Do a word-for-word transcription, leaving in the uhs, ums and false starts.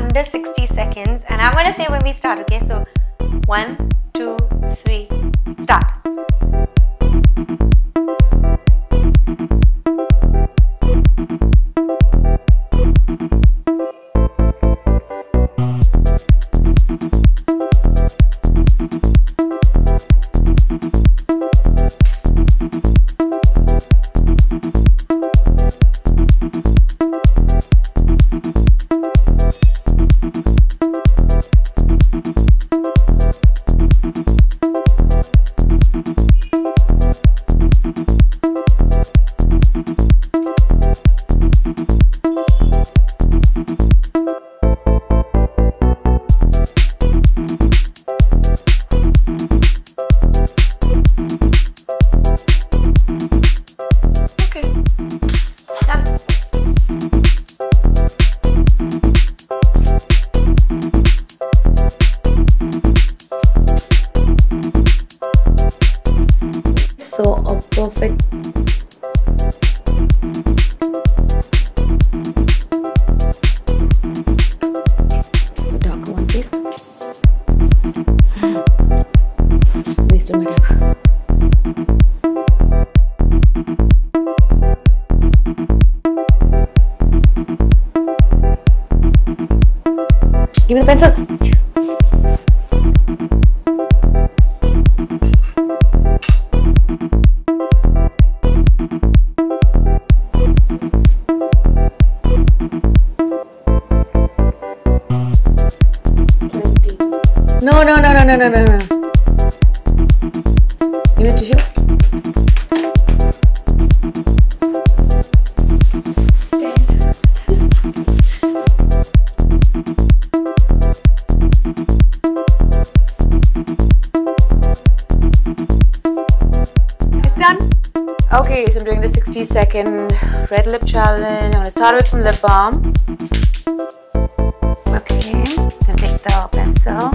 under sixty seconds, and I'm gonna say when we start, okay? So one, two, three, start. So a perfect the darker one, please. Wasted my time. Give me the pencil. No, no, no, no, no, no, no, no. Give me a tissue. It's done. Okay, so I'm doing the sixty second red lip challenge. I'm gonna start with some lip balm. Okay, then take the pencil.